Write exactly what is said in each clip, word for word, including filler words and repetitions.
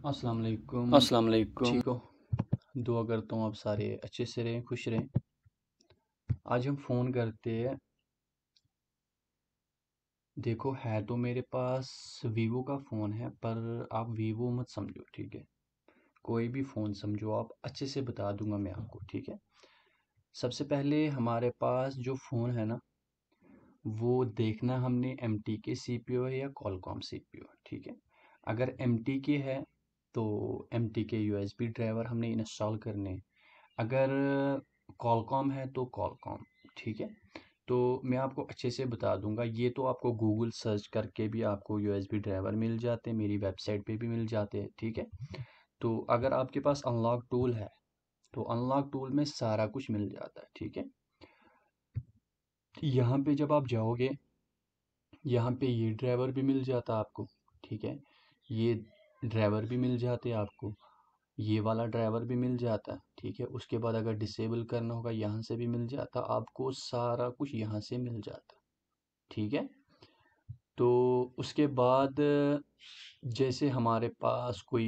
अस्सलाम वालेकुम। अस्सलाम वालेकुम। ठीक हो? दुआ करता हूँ आप सारे अच्छे से रहें, खुश रहें। आज हम फ़ोन करते हैं। देखो, है तो मेरे पास वीवो का फ़ोन है, पर आप वीवो मत समझो, ठीक है? कोई भी फ़ोन समझो आप, अच्छे से बता दूंगा मैं आपको, ठीक है? सबसे पहले हमारे पास जो फ़ोन है ना, वो देखना हमने M T K C P you है या कॉलकॉम सी पी यू है, ठीक है? अगर एम टी के है तो M T K U S B driver हमने इंस्टॉल करने हैं। अगर कॉलकॉम है तो कॉलकॉम, ठीक है? तो मैं आपको अच्छे से बता दूंगा। ये तो आपको गूगल सर्च करके भी आपको यूएसबी ड्राइवर मिल जाते हैं, मेरी वेबसाइट पे भी मिल जाते हैं, ठीक है? तो अगर आपके पास अनलॉक टूल है तो अनलॉक टूल में सारा कुछ मिल जाता है, ठीक है? यहाँ पे जब आप जाओगे, यहाँ पे ये ड्राइवर भी मिल जाता आपको, ठीक है? ये ड्राइवर भी मिल जाते आपको, ये वाला ड्राइवर भी मिल जाता, ठीक है? उसके बाद अगर डिसेबल करना होगा यहाँ से भी मिल जाता आपको, सारा कुछ यहाँ से मिल जाता, ठीक है? तो उसके बाद जैसे हमारे पास कोई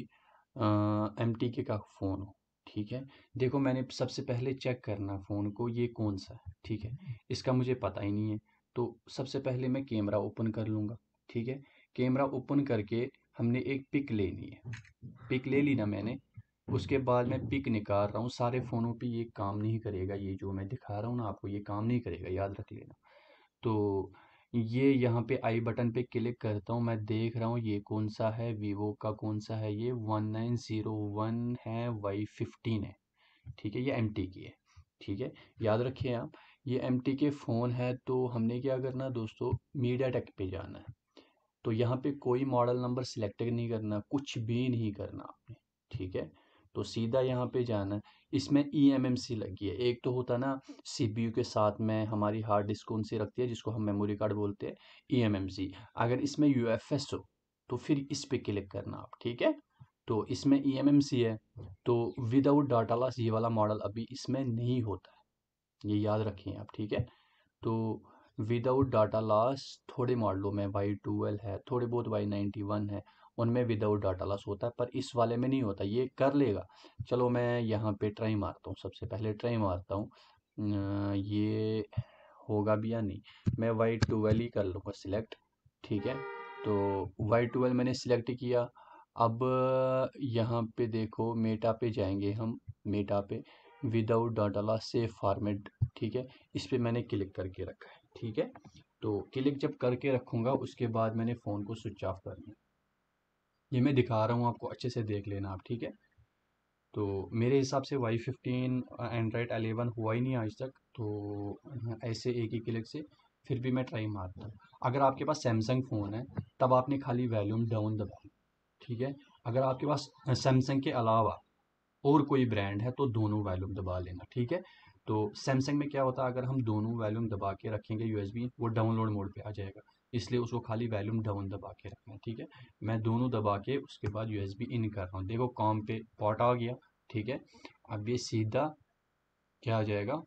एम टी के का फ़ोन हो, ठीक है? देखो, मैंने सबसे पहले चेक करना फ़ोन को ये कौन सा है, ठीक है? इसका मुझे पता ही नहीं है, तो सबसे पहले मैं कैमरा ओपन कर लूँगा, ठीक है? कैमरा ओपन करके हमने एक पिक लेनी है। पिक ले ली ना मैंने, उसके बाद मैं पिक निकाल रहा हूँ। सारे फ़ोनों पे ये काम नहीं करेगा, ये जो मैं दिखा रहा हूँ ना आपको, ये काम नहीं करेगा, याद रख लेना। तो ये यहाँ पे आई बटन पे क्लिक करता हूँ, मैं देख रहा हूँ ये कौन सा है, वीवो का कौन सा है, ये वन नाइन ज़ीरो वन है, वाई फिफ्टीन है, ठीक है? ये एम टी की है, ठीक है? याद रखिए आप, ये एम टी के फ़ोन है। तो हमने क्या करना दोस्तों, मीडिया टेक पे जाना है। तो यहाँ पे कोई मॉडल नंबर सिलेक्ट नहीं करना, कुछ भी नहीं करना आपने, ठीक है? तो सीधा यहाँ पे जाना है। इसमें ई एम एम सी लगी है। एक तो होता ना सी पी यू के साथ में हमारी हार्ड डिस्क कौन सी रखती है, जिसको हम मेमोरी कार्ड बोलते हैं, ई एम एम सी। अगर इसमें यू एफ एस हो तो फिर इस पे क्लिक करना आप, ठीक है? तो इसमें ई एम एम सी है, तो विदाउट डाटा लॉस ये वाला मॉडल अभी इसमें नहीं होता है, ये याद रखिए आप, ठीक है? तो विदाउट डाटा लॉस थोड़े मॉडलों में वाई ट्वेल्व है, थोड़े बहुत वाई नाइन्टी वन है, उनमें विदाउट डाटा लॉस होता है, पर इस वाले में नहीं होता। ये कर लेगा। चलो मैं यहाँ पे ट्राई मारता हूँ, सबसे पहले ट्राई मारता हूँ। अ, ये होगा भी या नहीं। मैं वाई ट्वेल्व ही कर लूँगा सिलेक्ट, ठीक है? तो वाई ट्वेल्व मैंने सिलेक्ट किया। अब यहाँ पे देखो, मेटा पे जाएंगे हम, मेटा पे without data loss save format, ठीक है? इस पे मैंने क्लिक करके रखा है, ठीक है? तो क्लिक जब करके रखूँगा उसके बाद मैंने फ़ोन को स्विच ऑफ करना है। ये मैं दिखा रहा हूँ आपको, अच्छे से देख लेना आप, ठीक है? तो मेरे हिसाब से वाई फिफ्टीन एंड्रॉयड एलेवन हुआ ही नहीं आज तक, तो ऐसे एक ही क्लिक से फिर भी मैं ट्राई मारता हूँ। अगर आपके पास सैमसंग फ़ोन है तब आपने खाली वॉल्यूम डाउन दबाना, ठीक है? अगर आपके पास सैमसंग के अलावा और कोई ब्रांड है तो दोनों वॉल्यूम दबा लेना, ठीक है? तो सैमसंग में क्या होता है, अगर हम दोनों वॉल्यूम दबा के रखेंगे यू एस बी, वो डाउनलोड मोड पे आ जाएगा, इसलिए उसको खाली वॉल्यूम डाउन दबा के रखना है, ठीक है? मैं दोनों दबा के उसके बाद यू एस बी इन कर रहा हूँ। देखो कॉम पे पॉट आ गया, ठीक है? अब ये सीधा क्या आ जाएगा,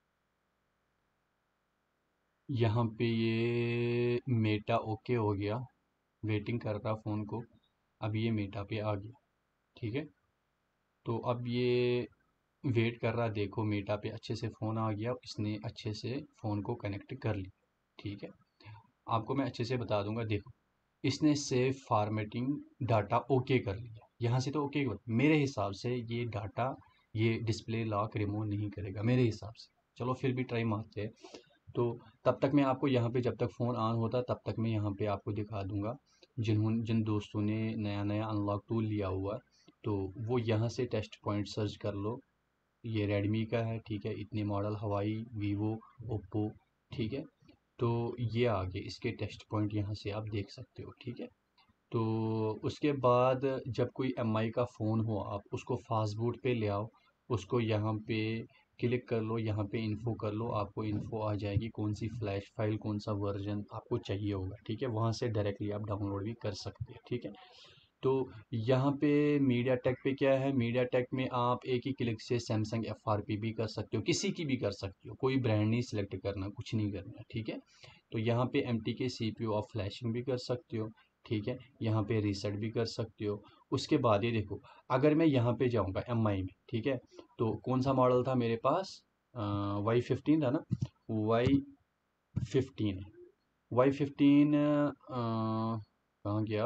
यहाँ पे ये मेटा ओके हो गया, वेटिंग कर रहा फ़ोन को। अब ये मेटा पे आ गया, ठीक है? तो अब ये वेट कर रहा, देखो मेटा पे अच्छे से फ़ोन आ गया, इसने अच्छे से फ़ोन को कनेक्ट कर लिया, ठीक है? आपको मैं अच्छे से बता दूंगा। देखो, इसने सेव फॉर्मेटिंग डाटा ओके कर लिया, यहाँ से तो ओके कर, मेरे हिसाब से ये डाटा, ये डिस्प्ले लॉक रिमूव नहीं करेगा मेरे हिसाब से। चलो फिर भी ट्राई मारते हैं। तो तब तक मैं आपको यहाँ पे, जब तक फ़ोन ऑन होता तब तक मैं यहाँ पे आपको दिखा दूंगा, जिन्होंने जिन दोस्तों ने नया नया अनलॉक टूल लिया हुआ है, तो वो यहाँ से टेस्ट पॉइंट सर्च कर लो। ये रेडमी का है, ठीक है? इतने मॉडल, हवाई, वीवो, ओप्पो, ठीक है? तो ये आगे इसके टेस्ट पॉइंट यहाँ से आप देख सकते हो, ठीक है? तो उसके बाद जब कोई एम आई का फ़ोन हो, आप उसको फास्टबूट पे ले आओ, उसको यहाँ पे क्लिक कर लो, यहाँ पे इन्फो कर लो, आपको इन्फो आ जाएगी कौन सी फ्लैश फाइल, कौन सा वर्जन आपको चाहिए होगा, ठीक है? वहाँ से डायरेक्टली आप डाउनलोड भी कर सकते हैं, ठीक है? तो यहाँ पे मीडिया टेक पे क्या है, मीडिया टेक में आप एक ही क्लिक से सैमसंग एफ आर पी भी कर सकते हो, किसी की भी कर सकते हो, कोई ब्रांड नहीं सिलेक्ट करना, कुछ नहीं करना, ठीक है? तो यहाँ पे M T K C P U आप फ्लैशिंग भी कर सकते हो, ठीक है, यहाँ पे रीसेट भी कर सकते हो। उसके बाद ये देखो, अगर मैं यहाँ पे जाऊँगा एम आई में, ठीक है, तो कौन सा मॉडल था मेरे पास, वाई फिफ्टीन था ना, वाई फिफ्टीन, वाई फिफ्टीन कहाँ गया,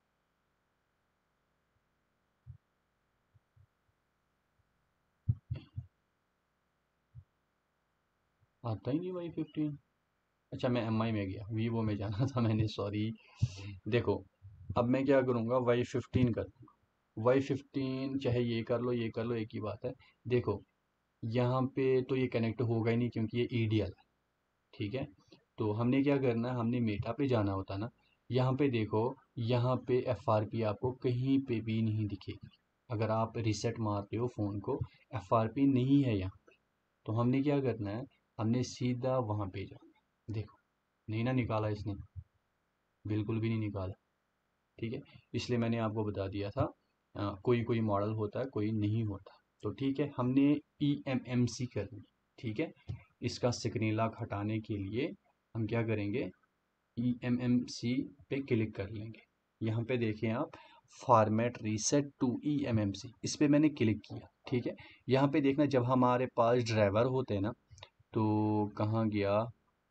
आता ही नहीं वाई फिफ्टीन। अच्छा, मैं एम आई में गया, वीवो में जाना था मैंने, सॉरी। देखो, अब मैं क्या करूँगा, वाई फिफ्टीन कर, वाई फिफ्टीन चाहे ये कर लो ये कर लो, एक ही बात है। देखो, यहाँ पे तो ये कनेक्ट होगा ही नहीं क्योंकि ये ई डी एल है, ठीक है। तो हमने क्या करना है, हमने मेटा पे जाना होता ना। यहाँ पे देखो, यहाँ पे एफ आर पी आपको कहीं पे भी नहीं दिखेगी। अगर आप रिसेट मारते हो फ़ोन को, एफ आर पी नहीं है यहाँ पे। तो हमने क्या करना है, हमने सीधा वहाँ पे जाना। देखो, नहीं ना निकाला इसने, बिल्कुल भी नहीं निकाला, ठीक है। इसलिए मैंने आपको बता दिया था, अ, कोई कोई मॉडल होता है, कोई नहीं होता। तो ठीक है, हमने ई एम एम सी करनी, ठीक है। इसका स्क्रीन लॉक हटाने के लिए हम क्या करेंगे, ई एम एम सी पे क्लिक कर लेंगे। यहाँ पे देखें आप, format reset to E M M C, इस पे मैंने क्लिक किया, ठीक है। यहाँ पे देखना, जब हमारे पास ड्राइवर होते हैं ना, तो कहाँ गया,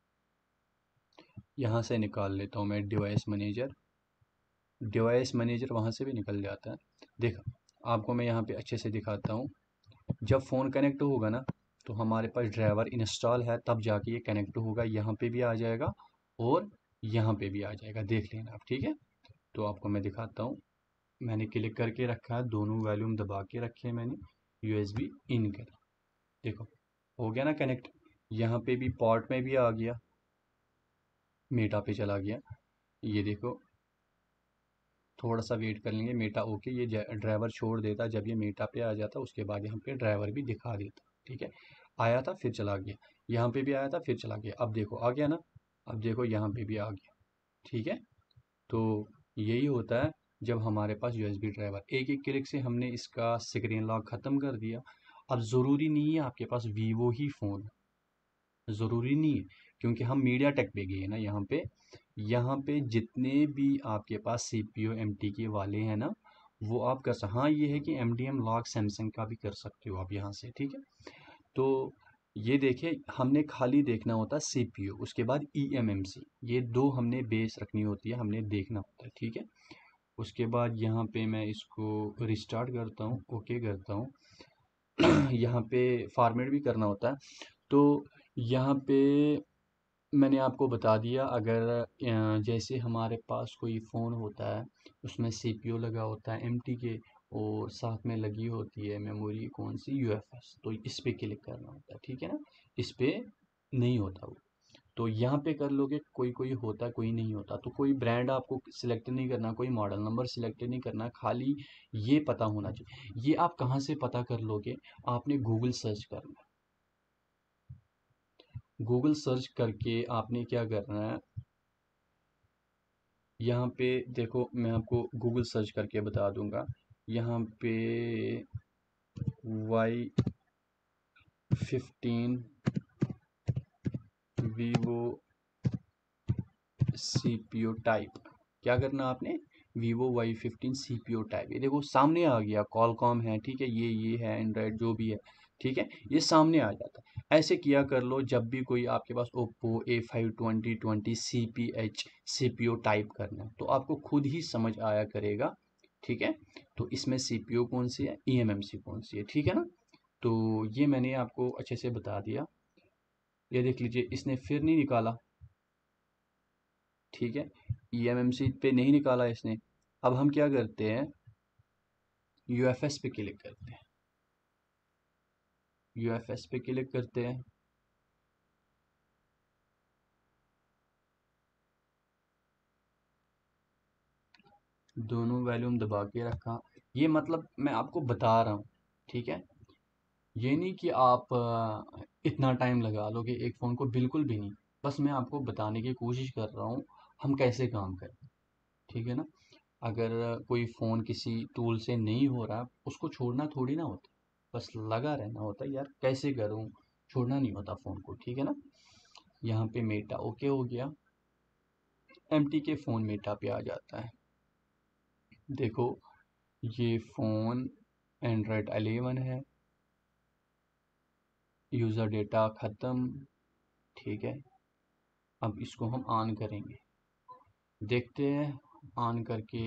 यहाँ से निकाल लेता हूँ मैं, डिवाइस मैनेजर, डिवाइस मैनेजर वहाँ से भी निकल जाता है। देखो, आपको मैं यहाँ पे अच्छे से दिखाता हूँ। जब फ़ोन कनेक्ट होगा ना, तो हमारे पास ड्राइवर इंस्टॉल है, तब जाके ये कनेक्ट होगा, यहाँ पे भी आ जाएगा और यहाँ पे भी आ जाएगा, देख लेना आप, ठीक है। तो आपको मैं दिखाता हूँ, मैंने क्लिक करके रखा है, दोनों वॉल्यूम दबा के रखे हैं मैंने, यू एस बी इन कर, देखो हो गया ना कनेक्ट। यहाँ पे भी पोर्ट में भी आ गया, मेटा पे चला गया, ये देखो, थोड़ा सा वेट कर लेंगे, मेटा ओके, ये ड्राइवर छोड़ देता, जब ये मेटा पे आ जाता उसके बाद यहाँ पे ड्राइवर भी दिखा देता, ठीक है। आया था फिर चला गया, यहाँ पे भी आया था फिर चला गया, अब देखो आ गया ना, अब देखो यहाँ पे भी आ गया, ठीक है। तो यही होता है जब हमारे पास यू एस बी ड्राइवर, एक एक क्लिक से हमने इसका स्क्रीन लॉक ख़त्म कर दिया। अब ज़रूरी नहीं है आपके पास वीवो ही फ़ोन, ज़रूरी नहीं है, क्योंकि हम मीडिया टेक पे गए ना, यहाँ पे यहाँ पे जितने भी आपके पास C P U M T K वाले हैं ना, वो आप कर सकते, हाँ ये है कि M D M lock Samsung का भी कर सकते हो आप यहाँ से, ठीक है। तो ये देखिए, हमने खाली देखना होता है सी पी यू, उसके बाद ई एम एम सी, ये दो हमने बेस रखनी होती है, हमने देखना होता है, ठीक है। उसके बाद यहाँ पे मैं इसको रिस्टार्ट करता हूँ, ओके करता हूँ। यहाँ पे फॉर्मेट भी करना होता है। तो यहाँ पे मैंने आपको बता दिया, अगर अ, जैसे हमारे पास कोई फ़ोन होता है, उसमें सी पी यू लगा होता है एम टी के, और साथ में लगी होती है मेमोरी कौन सी, यू एफ एस, तो इस पे क्लिक करना होता है, ठीक है ना। इस पे नहीं होता वो, तो यहाँ पे कर लोगे, कोई कोई होता कोई नहीं होता। तो कोई ब्रांड आपको सिलेक्ट नहीं करना, कोई मॉडल नंबर सिलेक्ट नहीं करना, खाली ये पता होना चाहिए। ये आप कहाँ से पता कर लोगे, आपने गूगल सर्च करना है। गूगल सर्च करके आपने क्या करना है, यहाँ पे देखो, मैं आपको गूगल सर्च करके बता दूंगा। यहाँ पे Y fifteen Vivo C P U type, क्या करना आपने, Vivo Y fifteen C P U type, ये देखो सामने आ गया, कॉलकॉम है, ठीक है, ये ये है एंड्रॉयड जो भी है, ठीक है, ये सामने आ जाता है। ऐसे किया कर लो, जब भी कोई आपके पास Oppo A five twenty twenty C P H C P U type करना है, तो आपको खुद ही समझ आया करेगा, ठीक है। तो इसमें सी पी यू कौन सी है, ई एम एम सी कौन सी है, ठीक है ना। तो ये मैंने आपको अच्छे से बता दिया। ये देख लीजिए, इसने फिर नहीं निकाला, ठीक है, ई एम एम सी पे नहीं निकाला इसने। अब हम क्या करते हैं, यू एफ एस पे क्लिक करते हैं, यू एफ एस पे क्लिक करते हैं। दोनों वॉल्यूम दबा के रखा, ये मतलब मैं आपको बता रहा हूँ, ठीक है। ये नहीं कि आप अ, इतना टाइम लगा लोगे एक फ़ोन को, बिल्कुल भी नहीं। बस मैं आपको बताने की कोशिश कर रहा हूँ हम कैसे काम करें, ठीक है ना। अगर कोई फ़ोन किसी टूल से नहीं हो रहा, उसको छोड़ना थोड़ी ना होता, बस लगा रहना होता है, यार कैसे करूँ, छोड़ना नहीं होता फ़ोन को, ठीक है ना। यहाँ पे मेटा ओके हो गया, M T K phone meta पे आ जाता है। देखो ये फ़ोन एंड्रॉयड एलेवन है, यूज़र डेटा ख़त्म, ठीक है। अब इसको हम ऑन करेंगे, देखते हैं ऑन करके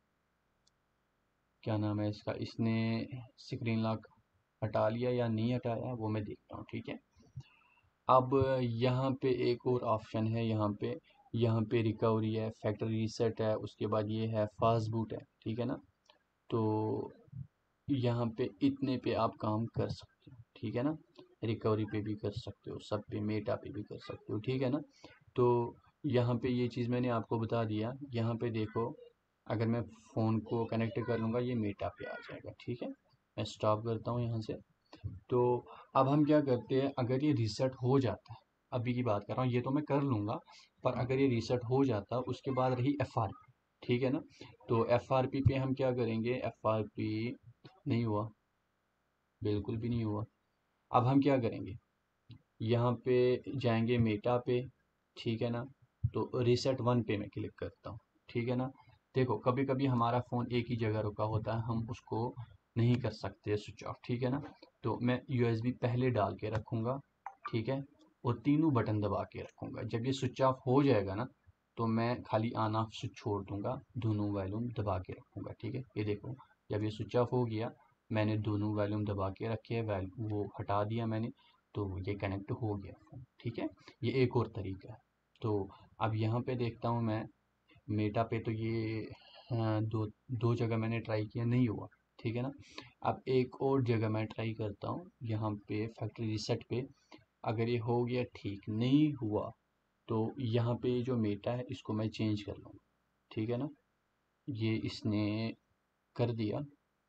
क्या नाम है इसका, इसने स्क्रीन लॉक हटा लिया या नहीं हटाया वो मैं देखता हूँ, ठीक है। अब यहाँ पे एक और ऑप्शन है, यहाँ पे यहाँ पे रिकवरी है, फैक्ट्री रीसेट है, उसके बाद ये है फास्ट बूट है, ठीक है ना। तो यहाँ पे इतने पे आप काम कर सकते हो, ठीक है ना। रिकवरी पे भी कर सकते हो, सब पे, मेटा पे भी कर सकते हो, ठीक है ना। तो यहाँ पे ये चीज़ मैंने आपको बता दिया। यहाँ पे देखो अगर मैं फ़ोन को कनेक्ट कर लूँगा ये मेटा पे आ जाएगा, ठीक है। मैं स्टॉप करता हूँ यहाँ से। तो अब हम क्या करते हैं, अगर ये रीसेट हो जाता है, अभी की बात कर रहा हूँ, ये तो मैं कर लूँगा, पर अगर ये रीसेट हो जाता है उसके बाद रही एफ आर पी, ठीक है ना। तो एफ आर पी पे हम क्या करेंगे, एफ आर पी नहीं हुआ, बिल्कुल भी नहीं हुआ। अब हम क्या करेंगे, यहाँ पे जाएंगे मेटा पे, ठीक है ना। तो रीसेट वन पे मैं क्लिक करता हूँ, ठीक है ना। देखो कभी कभी हमारा फ़ोन एक ही जगह रुका होता है, हम उसको नहीं कर सकते स्विच ऑफ, ठीक है ना। तो मैं यू एस बी पहले डाल के रखूँगा, ठीक है, और तीनों बटन दबा के रखूँगा। जब ये स्विच ऑफ हो जाएगा ना तो मैं खाली ऑन ऑफ स्विच छोड़ दूँगा, दोनों वॉल्यूम दबा के रखूँगा, ठीक है। ये देखो जब ये स्विच ऑफ हो गया, मैंने दोनों वॉल्यूम दबा के रखे हैं, वैल वो हटा दिया मैंने, तो ये कनेक्ट हो गया फ़ोन, ठीक है। ये एक और तरीका है। तो अब यहाँ पे देखता हूँ मैं मेटा पे, तो ये हाँ, दो दो जगह मैंने ट्राई किया, नहीं हुआ, ठीक है ना। अब एक और जगह मैं ट्राई करता हूँ, यहाँ पे फैक्ट्री रीसेट पे, अगर ये हो गया ठीक, नहीं हुआ तो यहाँ पे जो मेटा है इसको मैं चेंज कर लूँगा, ठीक है ना। ये इसने कर दिया,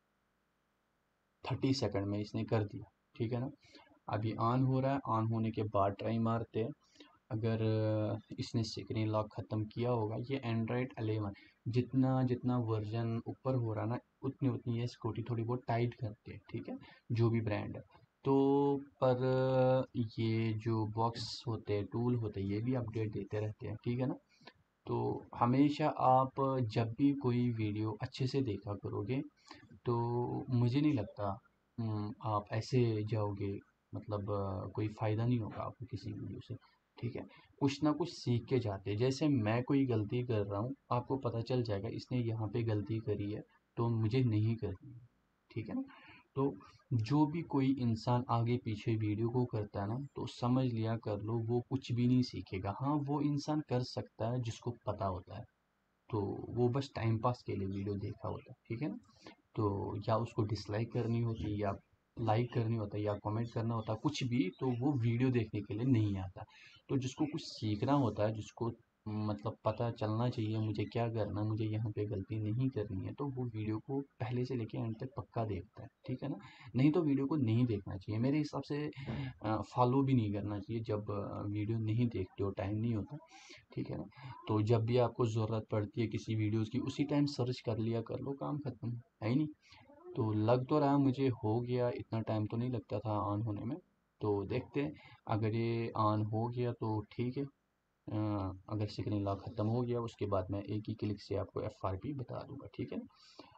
थर्टी सेकंड में इसने कर दिया, ठीक है ना। अभी ऑन हो रहा है, ऑन होने के बाद ट्राई मारते हैं, अगर इसने स्क्रीन लॉक ख़त्म किया होगा। ये एंड्रॉयड एलेवन, जितना जितना वर्जन ऊपर हो रहा ना उतनी उतनी ये सिक्योरिटी थोड़ी बहुत टाइट करते हैं, ठीक है, जो भी ब्रांड है। तो पर ये जो बॉक्स होते हैं, टूल होते हैं, ये भी अपडेट देते रहते हैं, ठीक है ना। तो हमेशा आप जब भी कोई वीडियो अच्छे से देखा करोगे तो मुझे नहीं लगता हम्म, आप ऐसे जाओगे, मतलब अ, कोई फ़ायदा नहीं होगा आपको किसी वीडियो से, ठीक है। कुछ ना कुछ सीख के जाते हैं, जैसे मैं कोई गलती कर रहा हूँ आपको पता चल जाएगा इसने यहाँ पे गलती करी है तो मुझे नहीं करनी है, ठीक है ना। तो जो भी कोई इंसान आगे पीछे वीडियो को करता है ना तो समझ लिया कर लो वो कुछ भी नहीं सीखेगा। हाँ वो इंसान कर सकता है जिसको पता होता है, तो वो बस टाइम पास के लिए वीडियो देखा होता है, ठीक है ना। तो या उसको डिसलाइक करनी होती है या लाइक करनी होता है या कमेंट करना होता है, कुछ भी, तो वो वीडियो देखने के लिए नहीं आता। तो जिसको कुछ सीखना होता है, जिसको मतलब पता चलना चाहिए मुझे क्या करना है, मुझे यहाँ पे गलती नहीं करनी है, तो वो वीडियो को पहले से लेके एंड तक पक्का देखता है, ठीक है ना। नहीं तो वीडियो को नहीं देखना चाहिए मेरे हिसाब से, फॉलो भी नहीं करना चाहिए जब अ, वीडियो नहीं देखते हो, टाइम नहीं होता, ठीक है ना। तो जब भी आपको ज़रूरत पड़ती है किसी वीडियोज़ की उसी टाइम सर्च कर लिया कर लो, काम ख़त्म है ही नहीं। तो लग तो रहा मुझे हो गया, इतना टाइम तो नहीं लगता था ऑन होने में। तो देखते हैं अगर ये ऑन हो गया तो ठीक है, अ, अगर स्क्रीन लॉक ख़त्म हो गया उसके बाद मैं एक ही क्लिक से आपको एफ आर पी बता दूंगा, ठीक है।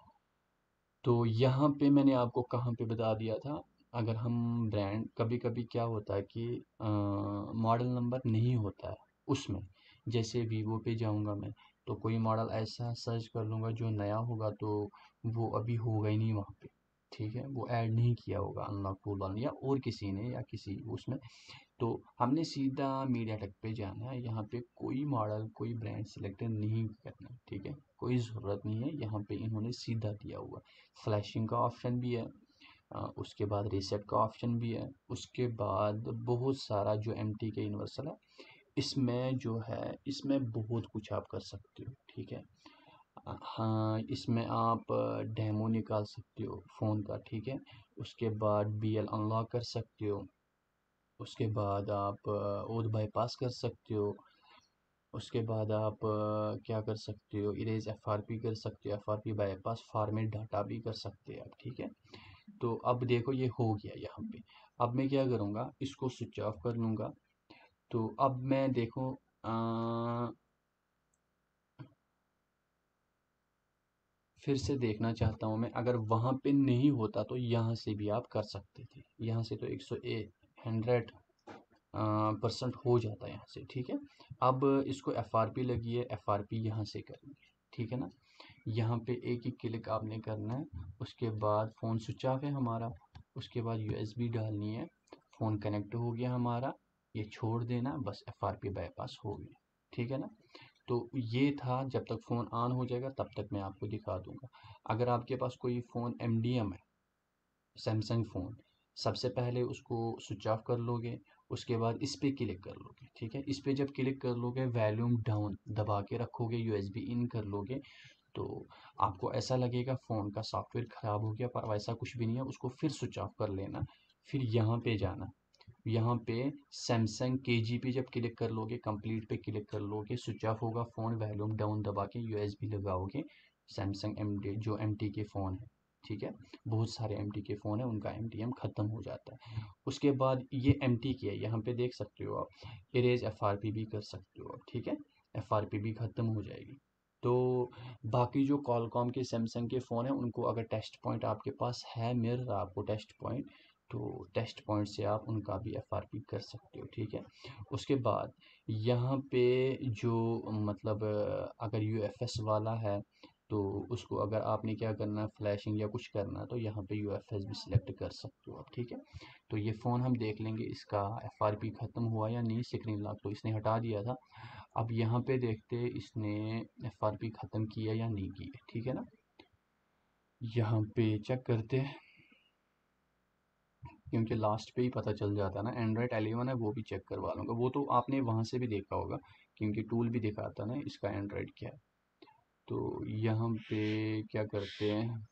तो यहाँ पे मैंने आपको कहाँ पे बता दिया था, अगर हम ब्रांड, कभी कभी क्या होता है कि मॉडल नंबर नहीं होता है उसमें, जैसे वीवो पे जाऊँगा मैं तो कोई मॉडल ऐसा सर्च कर लूँगा जो नया होगा तो वो अभी होगा ही नहीं वहाँ पे, ठीक है, वो ऐड नहीं किया होगा अनलॉक टूल वाले या और किसी ने या किसी उसमें। तो हमने सीधा मीडिया टेक पे जाना है, यहाँ पे कोई मॉडल कोई ब्रांड सिलेक्ट नहीं करना, ठीक है, कोई ज़रूरत नहीं है, यहाँ पे इन्होंने सीधा दिया हुआ। फ्लैशिंग का ऑप्शन भी है, अ, उसके बाद रीसेट का ऑप्शन भी है, उसके बाद बहुत सारा जो एम टी के यूनिवर्सल है इसमें जो है, इसमें बहुत कुछ आप कर सकते हो, ठीक है। अ, हाँ इसमें आप डेमो निकाल सकते हो फ़ोन का, ठीक है। उसके बाद बी एल अनलॉक कर सकते हो, उसके बाद आप ओथ बाईपास कर सकते हो, उसके बाद आप अ, क्या कर सकते हो, इरेज एफ आर पी कर सकते हो, F R P bypass format data भी कर सकते हैं आप, ठीक है। तो अब देखो ये हो गया यहाँ पे। अब मैं क्या करूँगा, इसको स्विच ऑफ कर लूँगा। तो अब मैं देखो फिर से देखना चाहता हूँ मैं, अगर वहाँ पे नहीं होता तो यहाँ से भी आप कर सकते थे। यहाँ से तो एक सौ एक हंड्रेड परसेंट हो जाता है यहाँ से, ठीक है। अब इसको एफ आर पी लगी है, एफ आर पी यहाँ से करेंगे, ठीक है ना। यहाँ पे एक ही क्लिक आपने करना है, उसके बाद फ़ोन स्विच ऑफ है हमारा, उसके बाद यू एस बी डालनी है, फ़ोन कनेक्ट हो गया हमारा, ये छोड़ देना, बस एफ आर पी बाईपास हो गया, ठीक है ना। तो ये था, जब तक फ़ोन ऑन हो जाएगा तब तक मैं आपको दिखा दूंगा। अगर आपके पास कोई फ़ोन एम डी एम है, सैमसंग फ़ोन, सबसे पहले उसको स्विच ऑफ कर लोगे, उसके बाद इस पे क्लिक कर लोगे, ठीक है। इस पे जब क्लिक कर लोगे, वॉल्यूम डाउन दबा के रखोगे, यू एस बी इन कर लोगे, तो आपको ऐसा लगेगा फ़ोन का सॉफ्टवेयर ख़राब हो गया, पर वैसा कुछ भी नहीं है। उसको फिर स्विच ऑफ कर लेना, फिर यहाँ पे जाना, यहाँ पे सैमसंग के जी पे जब क्लिक कर लोगे, कंप्लीट पे क्लिक कर लोगे, स्विच ऑफ होगा फ़ोन, वॉल्यूम डाउन दबा के यू एस बी लगाओगे, सैमसंग एम डी जो एम टी के फ़ोन है, ठीक है, बहुत सारे एम टी के फ़ोन है, उनका एम टी एम ख़त्म हो जाता है। उसके बाद ये एम टी की है, यहाँ पे देख सकते हो आप, इरेज एफ आर पी भी कर सकते हो आप, ठीक है, एफ आर पी भी ख़त्म हो जाएगी। तो बाकी जो कॉलकॉम के सैमसंग के फ़ोन है, उनको अगर टेस्ट पॉइंट आपके पास है, मिल रहा आपको टेस्ट पॉइंट, तो टेस्ट पॉइंट से आप उनका भी एफ आर पी कर सकते हो, ठीक है। उसके बाद यहाँ पे जो मतलब अगर यू एफ एस वाला है, तो उसको अगर आपने क्या करना है, फ्लैशिंग या कुछ करना है, तो यहाँ पे यू एफ एस भी सिलेक्ट कर सकते हो आप, ठीक है। तो ये फ़ोन हम देख लेंगे इसका एफ आर पी ख़त्म हुआ या नहीं, स्क्रीन लॉक तो इसने हटा दिया था। अब यहाँ पे देखते इसने एफ आर पी ख़त्म किया या नहीं किया, ठीक है ना। यहाँ पे चेक करते हैं, क्योंकि लास्ट पे ही पता चल जाता है ना। एंड्रॉयड एलेवन है, वो भी चेक करवा लूँगा, वो तो आपने वहाँ से भी देखा होगा, क्योंकि टूल भी दिखाता ना इसका एंड्रॉयड क्या है। तो यहाँ पे क्या करते हैं,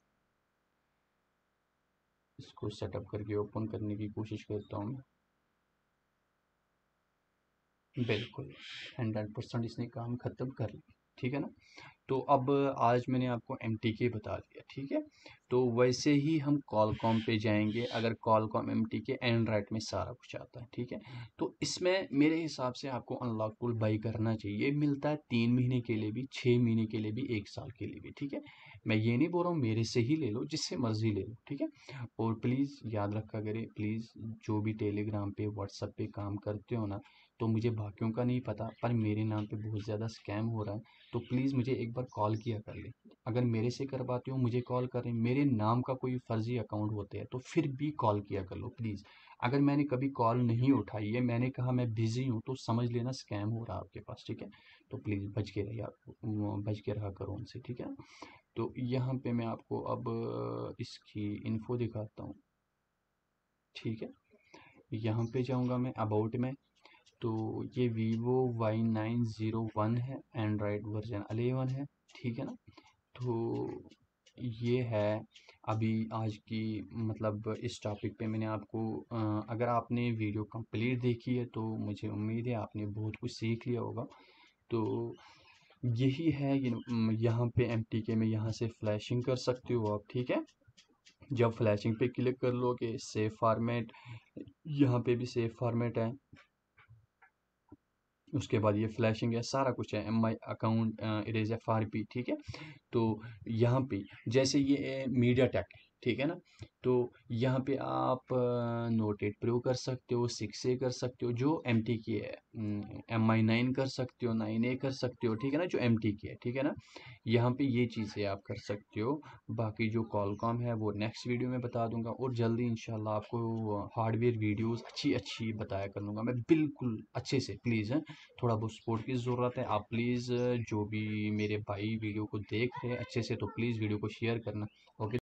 इसको सेटअप करके ओपन करने की कोशिश करता हूँ मैं। बिल्कुल हंड्रेड परसेंट इसने काम ख़त्म कर लिया, ठीक है ना। तो अब आज मैंने आपको एम टी के बता दिया, ठीक है। तो वैसे ही हम कॉलकॉम पे जाएंगे, अगर Qualcomm M T K Android में सारा कुछ आता है, ठीक है। तो इसमें मेरे हिसाब से आपको अनलॉक टूल बाई करना चाहिए, मिलता है तीन महीने के लिए भी, छः महीने के लिए भी, एक साल के लिए भी, ठीक है। मैं ये नहीं बोल रहा हूँ मेरे से ही ले लो, जिससे मर्जी ले लो, ठीक है। और प्लीज़ याद रखा करें, प्लीज़ जो भी टेलीग्राम पे व्हाट्सएप पे काम करते हो ना, तो मुझे बाकियों का नहीं पता, पर मेरे नाम पे बहुत ज़्यादा स्कैम हो रहा है, तो प्लीज़ मुझे एक बार कॉल किया कर ले। अगर मेरे से करवाते हो मुझे कॉल करें, मेरे नाम का कोई फर्जी अकाउंट होते हैं तो फिर भी कॉल किया कर लो प्लीज़। अगर मैंने कभी कॉल नहीं उठाई है, मैंने कहा मैं बिज़ी हूँ, तो समझ लेना स्कैम हो रहा है आपके पास, ठीक है। तो प्लीज़ बच के रहिए, बच के रहा करो उनसे, ठीक है। तो यहाँ पे मैं आपको अब इसकी इन्फो दिखाता हूँ, ठीक है। यहाँ पे जाऊँगा मैं अबाउट में, तो ये Vivo Y nine zero one है, एंड्रॉयड वर्जन एलेवन है, ठीक है ना। तो ये है अभी आज की, मतलब इस टॉपिक पे मैंने आपको अ, अगर आपने वीडियो कंप्लीट देखी है तो मुझे उम्मीद है आपने बहुत कुछ सीख लिया होगा। तो यही है, ये म, यहाँ पे एम टी के में यहाँ से फ्लैशिंग कर सकते हो आप, ठीक है। जब फ्लैशिंग पे क्लिक कर लोगे, सेव फॉर्मेट, यहाँ पे भी सेव फॉर्मेट है, उसके बाद ये फ्लैशिंग है, सारा कुछ है, M I account, erase F R P, ठीक है। तो यहाँ पे जैसे ये मीडिया टेक है, ठीक है ना, तो यहाँ पे आप नोट एट प्रो कर सकते हो, सिक्स ए कर सकते हो जो एम टी की है, एम आई नाइन कर सकते हो, नाइन ए कर सकते हो, ठीक है ना, जो एम टी की है, ठीक है ना। यहाँ पे ये चीज़ें आप कर सकते हो। बाकी जो कॉलकॉम है वो नेक्स्ट वीडियो में बता दूंगा, और जल्दी इंशाल्लाह आपको हार्डवेयर वीडियोस अच्छी अच्छी बताया कर लूँगा मैं, बिल्कुल अच्छे से, प्लीज़ है, थोड़ा बहुत सपोर्ट की ज़रूरत है। आप प्लीज़ जो भी मेरे भाई वीडियो को देख रहे हैं अच्छे से, तो प्लीज़ वीडियो को शेयर करना, ओके।